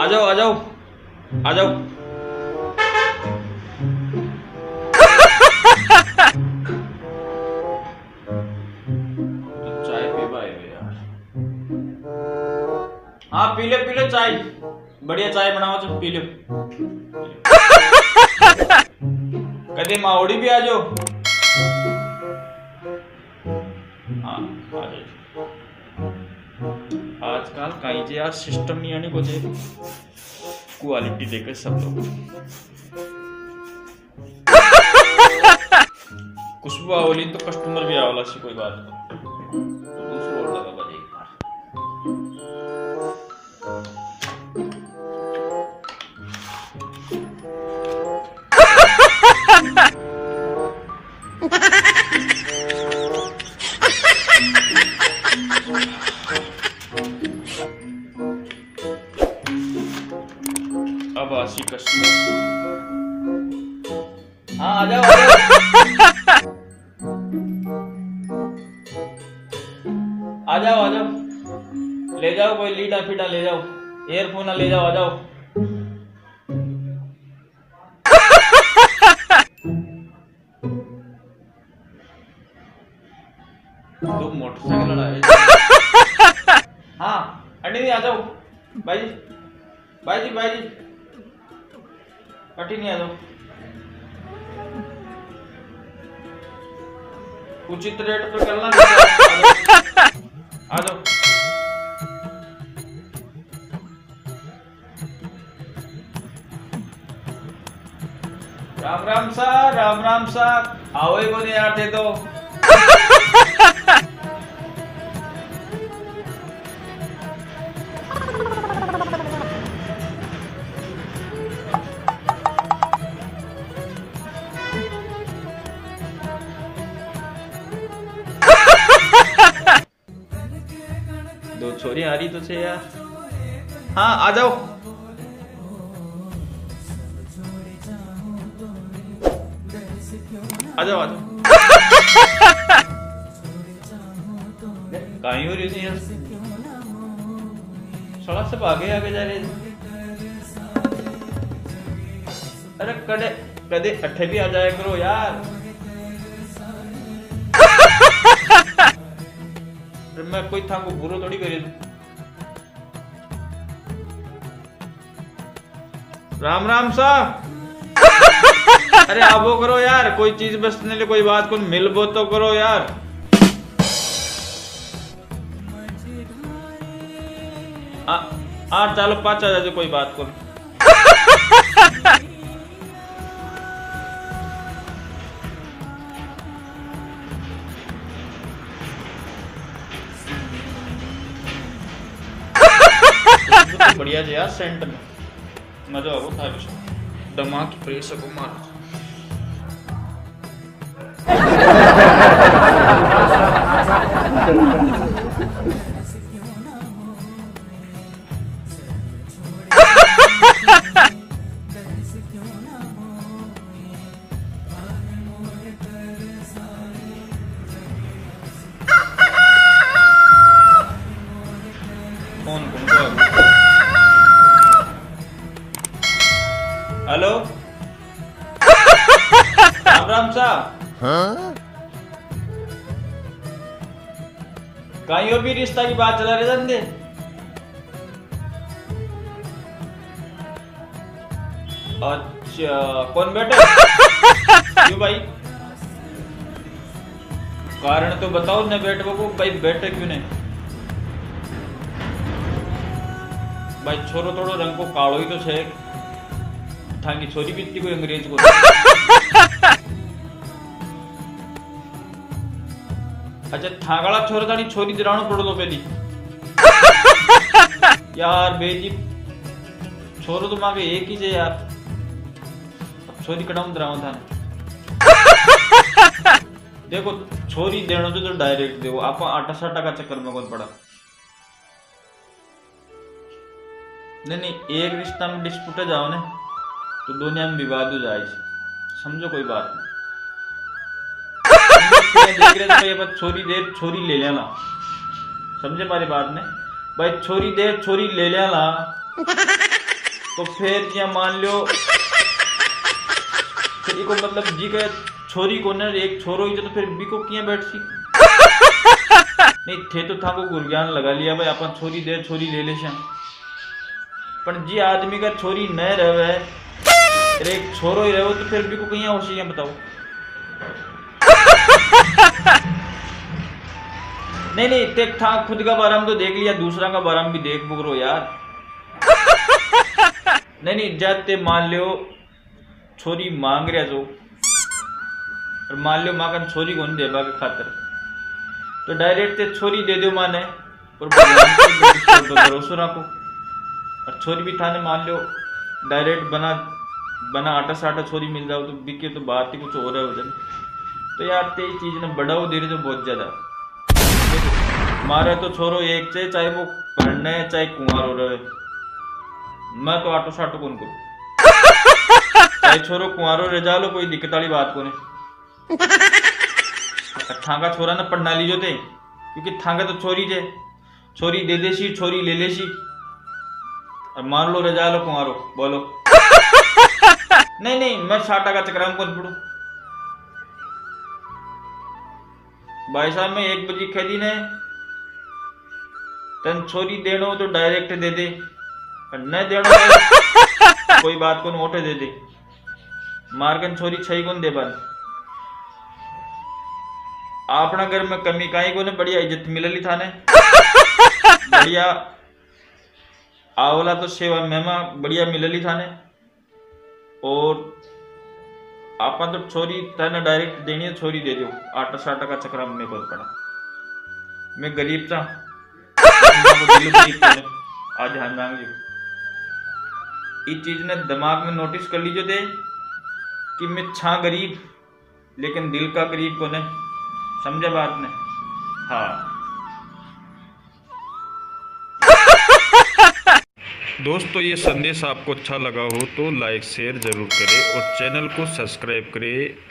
जाओ आ जाओ आ जाओ। तो चाय पी पाए यार। हाँ पी लो चाय, बढ़िया चाय बनाओ तो पी लो। कदे माओड़ी भी आ जाओ। हाँ आ जाओ। आजकल कहीं जे यार सिस्टम नहीं आने को जे क्वालिटी देकर सब लोग। खुशबू आवली तो कस्टमर भी आवला सी कोई बात नहीं। तो दूसरा और लगा बजे एक बार। अब आसी कस्टमर। हाँ आ जाओ आ जाओ आ जाओ। ले जाओ कोई लीडा फीडा ले जाओ, एयरफोन ले जाओ, आ जाओ। दो मोटरसाइकिल लड़ाए। हाँ अंडी नहीं आ जाओ भाई जी, भाई जी कटी नहीं आ जाओ। उचित रेट पे करना। आ जाओ। राम राम सा आओ ही बोले यार दे दो। दो छोरी आ रही तो से यार। हाँ आ जाओ। आ जाओ कहीं हो रही थी यार। सड़क से आगे जा रहे। अरे कदे अट्ठे भी आ जाए करो यार। मैं कोई था को बुरो थोड़ी करे। राम सा। अरे आबो करो यार, कोई चीज बसने लिए कोई बात को मिलबो तो करो यार। चलो पाँच आ जाए कोई बात को। बढ़िया जी यार सेंट में मजा आओ था दिमाग प्रेस को मार। कौन हेलो राम सा। हाँ? कहीं और भी रिश्ता की बात चला रहे धंधे। अच्छा कौन बेटे? क्यों भाई कारण तो बताओ न बेटे को भाई बेटे क्यों नहीं भाई। छोरो थोड़ो रंग को कालो ही तो छे। थांगी छोरी भी इतनी कोई अंग्रेज को। अच्छा थांगाला छोरो थानी छोरी दिराणो पड़ो तो पहली यार बेजी छोरो तो मांगे एक ही जे यार। अब छोरी कटाऊं दिराऊं था। देखो छोरी देनो तो डायरेक्ट देखो आप आटा साटा का चक्कर में कौन पड़ा। नहीं एक रिश्ता में डिस्प्यूट जाओ ने तो दुनिया में विवाद हो जाए। समझो कोई बात नहीं। देख रहे भाई अब छोरी देर छोरी ले लेना। समझे हमारी बात ने भाई। छोरी देर छोरी ले लेना तो फिर या मान लो फिर को मतलब जी का छोरी को न एक छोरो ही तो फिर बी को किया बैठ सी नहीं थे तो था को गुरज्ञान लगा लिया भाई अपन छोरी दे छोरी ले ले श्याम पर जी आदमी का छोरी न रहे अरे एक छोरो ही रहो तो फिर भी को कहीं होशी बताओ नहीं तेक था खुद का बाराम तो देख लिया दूसरा का बाराम भी देख बुगरो यार नहीं जाते मान लो छोरी मांग रहा जो और मान लो माँ का छोरी को नहीं देवा के खातर तो डायरेक्ट ते छोरी दे दो माने और भरोसा रखो और छोरी भी थाने मान लो डायरेक्ट बना आटा साटा छोरी मिल जाओ तो बिके तो बात ही कुछ हो रहा है उधर तो यार ते चीज ने बढ़ाओ दे रहे तो बहुत ज्यादा मारे तो छोरो एक चाहे वो पढ़ने चाहे कुंवार हो रहे मैं तो आटो साटो कौन करूं चाहे छोरो कुंवारो रजा लो कोई दिक्कत वाली बात को नहीं थांगा छोरा ना पढ़ना लीजो थे क्योंकि थांगा तो छोरी दे देशी छोरी ले लेशी और मान लो रजा लो कुंवारो बोलो नहीं मैं साटा का चक्कर में कौन पड़ू भाई साहब मैं 1 बजे खेदी ने तन छोरी देनो तो डायरेक्ट दे दे न देनो कोई बात को नोटे दे दे मारकन छोरी छई कौन दे बन अपना घर में कमी काई को ने बढ़िया इज्जत मिलली थाने बढ़िया आवला तो सेवा मेहमा बढ़िया मिलली थाने और आपा तो छोरी थाने डायरेक्ट देनी है छोरी दे दो आटा साटा का चक्कर में बहुत पड़ा मैं गरीब था आज ध्यान मांग लो इस चीज ने दिमाग में नोटिस कर लीजिए थे कि मैं छा गरीब लेकिन दिल का गरीब को नहीं समझा बात ने हाँ दोस्तों ये संदेश आपको अच्छा लगा हो तो लाइक शेयर जरूर करें और चैनल को सब्सक्राइब करें।